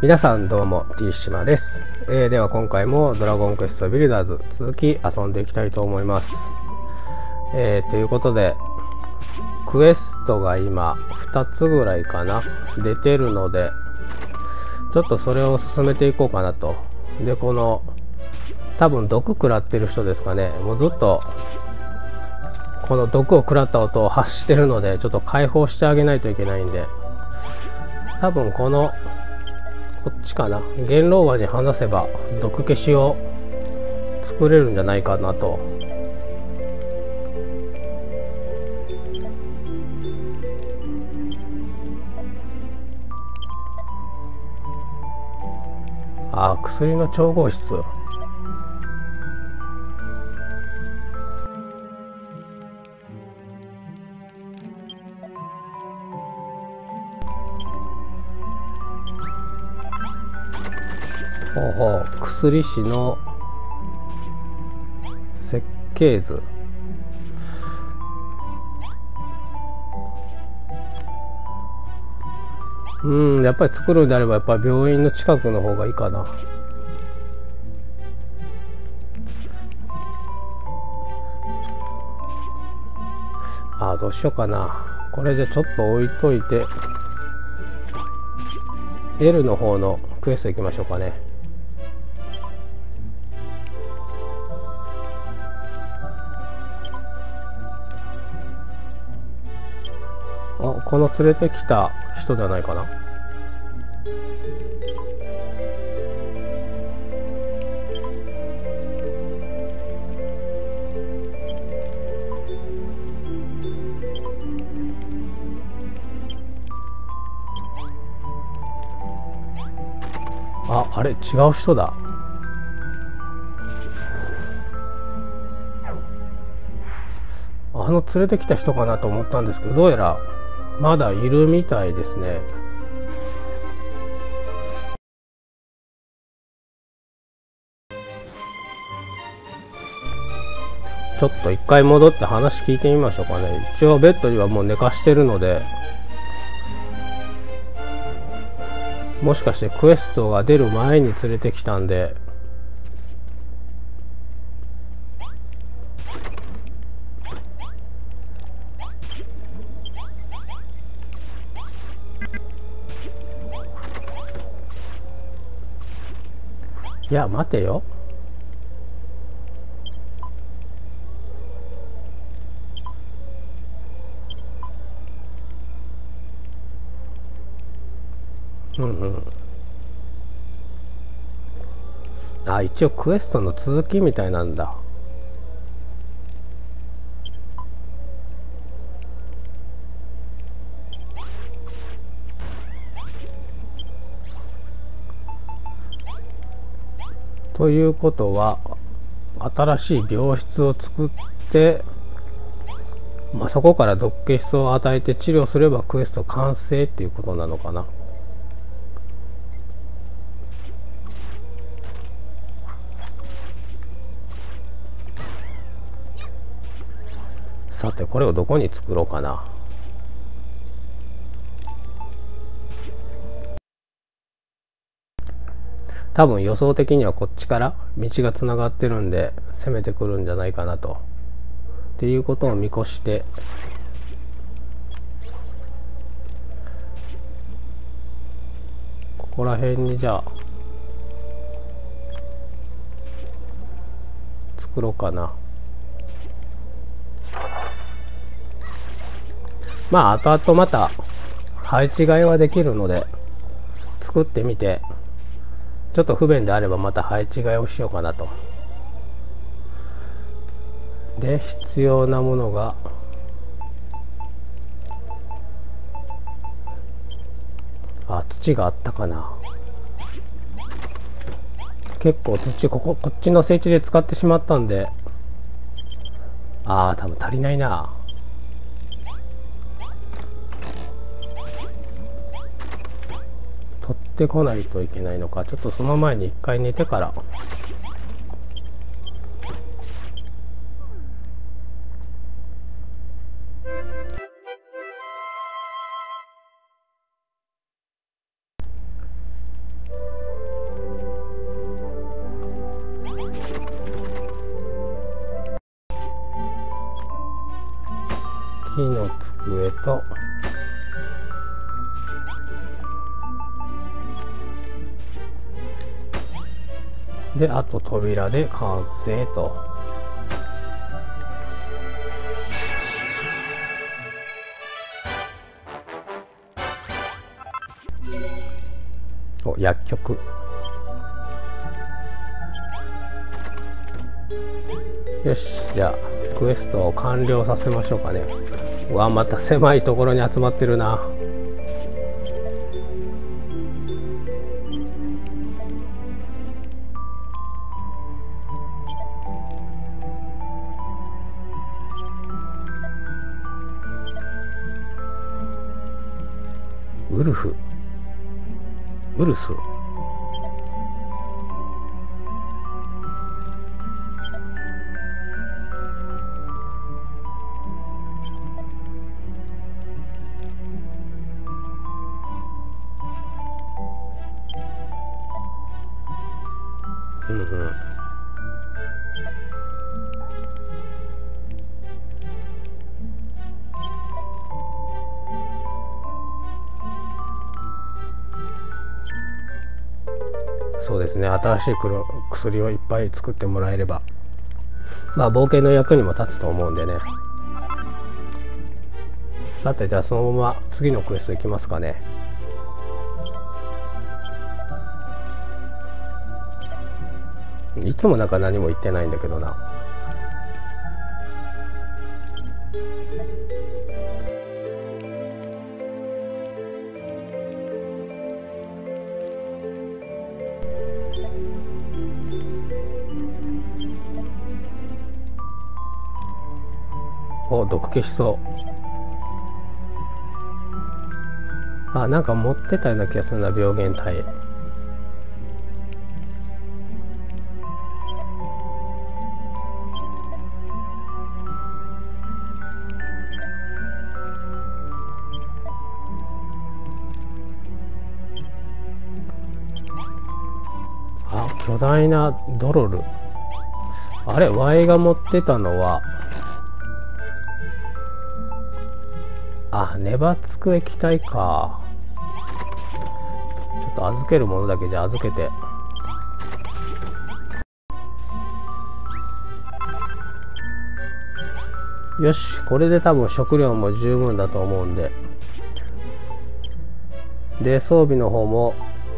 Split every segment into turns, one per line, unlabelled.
皆さんどうも T 島です。では今回もドラゴンクエストビルダーズ続き遊んでいきたいと思います。ということでクエストが今2つぐらいかな出てるので、ちょっとそれを進めていこうかなと。でこの多分毒食らってる人ですかね、もうずっとこの毒を食らった音を発してるので、ちょっと解放してあげないといけないんで、多分こっちかな、元老輪に話せば毒消しを作れるんじゃないかなと。薬の調合室。ほうほう、薬師の設計図。やっぱり作るんであればやっぱり病院の近くの方がいいかな。どうしようかな。これじゃちょっと置いといて L の方のクエスト行きましょうかね。この連れてきた人じゃないかな。あれ違う人だ。連れてきた人かなと思ったんですけど、どうやらまだいるみたいですね。ちょっと一回戻って話聞いてみましょうかね。一応ベッドにはもう寝かしてるので、もしかしてクエストが出る前に連れてきたんで、いや待てよ。一応クエストの続きみたいなんだ。ということは新しい病室を作って、そこから毒消しを与えて治療すればクエスト完成っていうことなのかな。さてこれをどこに作ろうかな。多分予想的にはこっちから道がつながってるんで攻めてくるんじゃないかなと。っていうことを見越して、ここら辺にじゃあ作ろうかな。後々また配置換えはできるので作ってみて、ちょっと不便であればまた配置換えをしようかなと。で必要なものが土があったかな。結構土こっちの整地で使ってしまったんで、多分足りないな。取ってこないといけないのか。ちょっとその前に一回寝てから。 机とで、あと扉で完成と。お、薬局。よし、じゃあクエストを完了させましょうかね。うわ、また狭いところに集まってるな。ウルフ、ウルス。うんうん。そうですね、新しい薬をいっぱい作ってもらえれば、まあ冒険の役にも立つと思うんでね。さて、じゃあそのまま次のクエストいきますかね。いつもなんか何も言ってないんだけどな。お、毒消しそう。あ、なんか持ってたような気がするな、病原体。あ、巨大なドロル。あれ、ワイが持ってたのは、あ、ネバつく液体か。ちょっと預けるものだけじゃ預けて。よし、これで多分食料も十分だと思うんで。で、装備の方も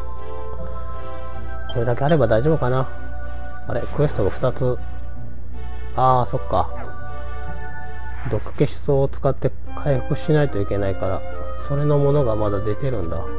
これだけあれば大丈夫かな。あれ、クエストが2つ。ああ、そっか。毒消し草を使って回復しないといけないから、それのものがまだ出てるんだ。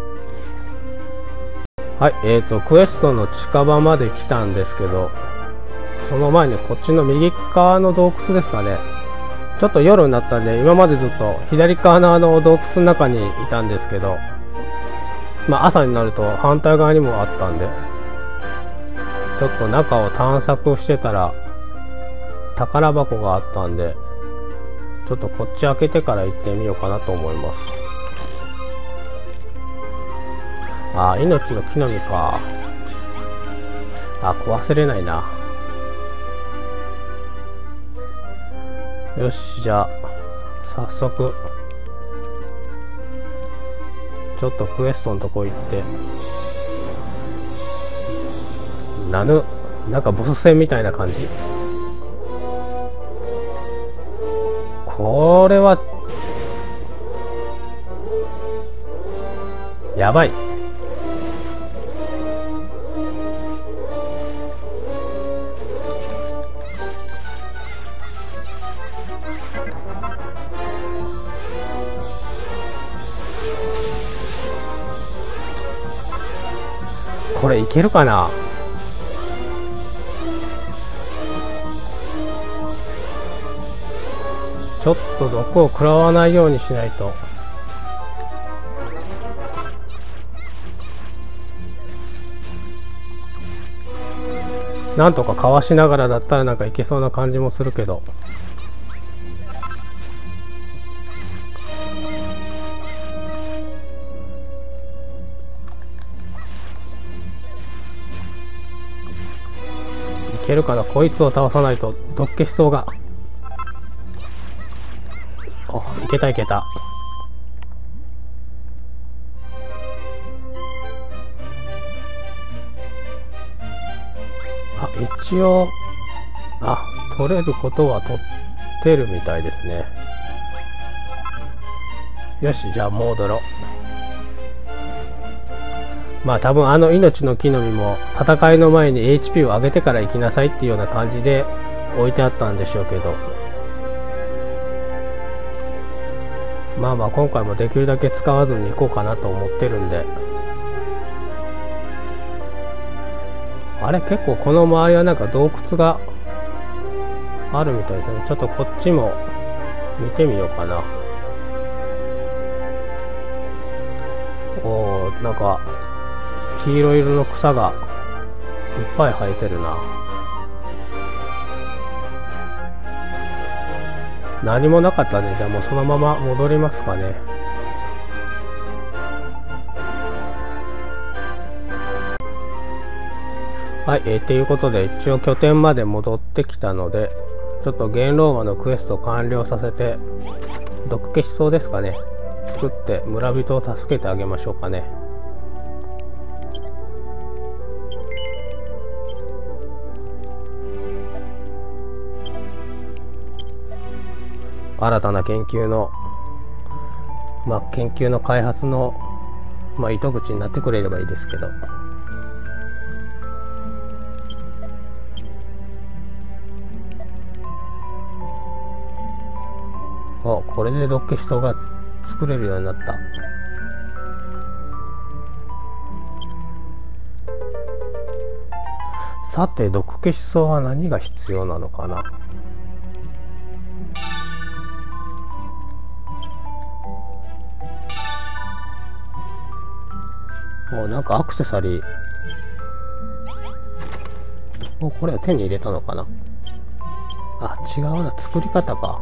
はい、クエストの近場まで来たんですけど、その前にこっちの右側の洞窟ですかね。ちょっと夜になったんで、今までずっと左側の洞窟の中にいたんですけど、まあ朝になると反対側にもあったんで、ちょっと中を探索してたら宝箱があったんで、ちょっとこっち開けてから行ってみようかなと思います。ああ、命の木の実か。あ、壊せれないな。よし、じゃあ早速ちょっとクエストのとこ行って、なんかボス戦みたいな感じ。これはやばい。これいけるかな。ちょっと毒を食らわないようにしないと。なんとかかわしながらだったらなんかいけそうな感じもするけど。いけるかな。こいつを倒さないと毒消しそうが。あ、いいけたいけた。あ、一応、取れることは取ってるみたいですね。よし、じゃあもう踊ろう。まあ多分命の木の実も戦いの前に HP を上げてから行きなさいっていうような感じで置いてあったんでしょうけど、まあまあ今回もできるだけ使わずに行こうかなと思ってるんで。あれ、結構この周りはなんか洞窟があるみたいですね。ちょっとこっちも見てみようかな。おー、なんか黄色色の草がいっぱい生えてるな。何もなかったね。じゃあもうそのまま戻りますかね。はい、ということで一応拠点まで戻ってきたので、ちょっと元老魔のクエストを完了させて、毒消し草ですかね、作って村人を助けてあげましょうかね。新たな研究の研究の開発の糸口になってくれればいいですけど。これで毒消し草が作れるようになった。さて毒消し草は何が必要なのかな。なんかアクセサリー、これは手に入れたのかな。違うな、作り方か。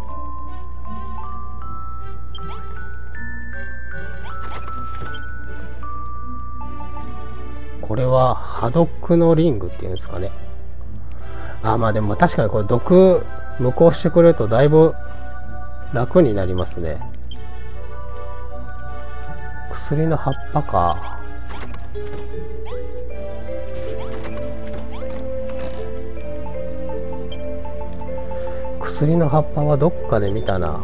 これはハドックのリングっていうんですかね。でも確かにこれ毒無効してくれるとだいぶ楽になりますね。薬の葉っぱか。薬の葉っぱはどっかで見たな。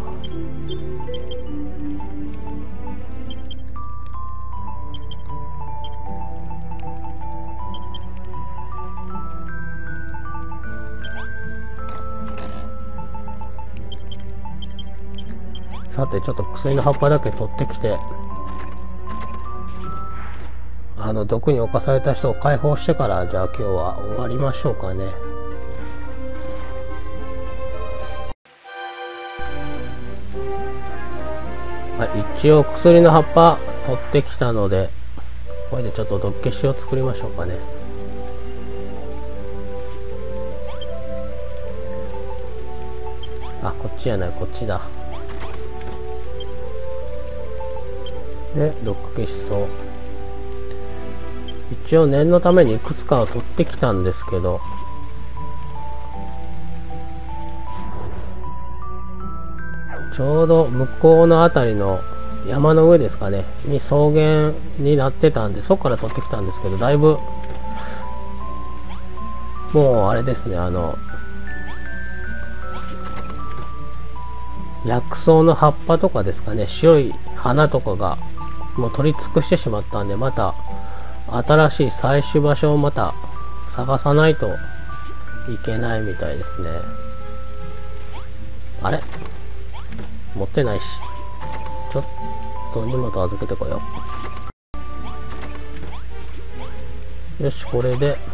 さてちょっと薬の葉っぱだけ取ってきて、毒に侵された人を解放してから、じゃあ今日は終わりましょうかね。一応薬の葉っぱ取ってきたので、これでちょっと毒消しを作りましょうかね。こっちじゃない、こっちだ。で毒消し草、一応念のためにいくつかを取ってきたんですけど、ちょうど向こうの辺りの山の上ですかねに草原になってたんで、そこから取ってきたんですけど、だいぶもうあれですね、薬草の葉っぱとかですかね、白い花とかがもう取り尽くしてしまったんで、また新しい採取場所をまた探さないといけないみたいですね。あれ、持ってないし、ちょっと荷物預けてこよう。よし、これで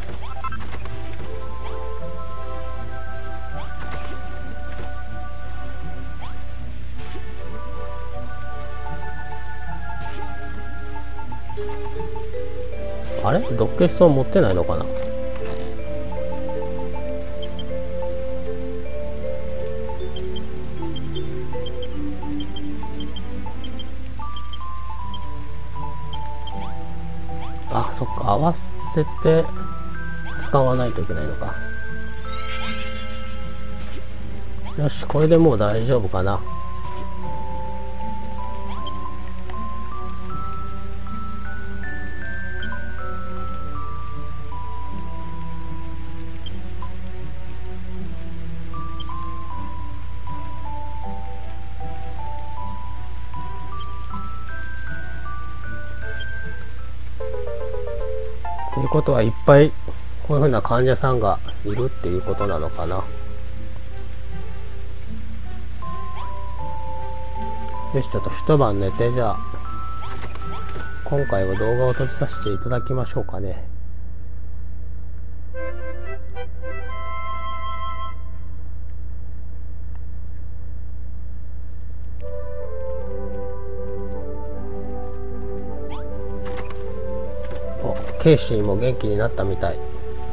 あれ、毒消し草持ってないのかな。そっか、合わせて使わないといけないのか。よし、これでもう大丈夫かな。 ということはいっぱいこういうふうな患者さんがいるっていうことなのかな。よし、ちょっと一晩寝て、じゃあ今回は動画を閉じさせていただきましょうかね。お、ケイシーも元気になったみたい。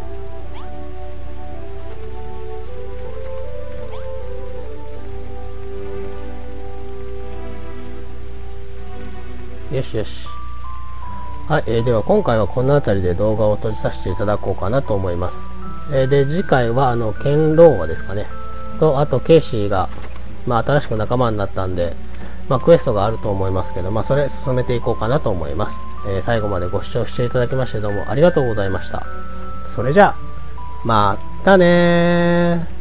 よしよし。はい、では今回はこの辺りで動画を閉じさせていただこうかなと思います。で、次回はケンローワですかね。と、あとケイシーが、新しく仲間になったんで、クエストがあると思いますけど、それ進めていこうかなと思います。最後までご視聴していただきましてどうもありがとうございました。それじゃあ、またねー。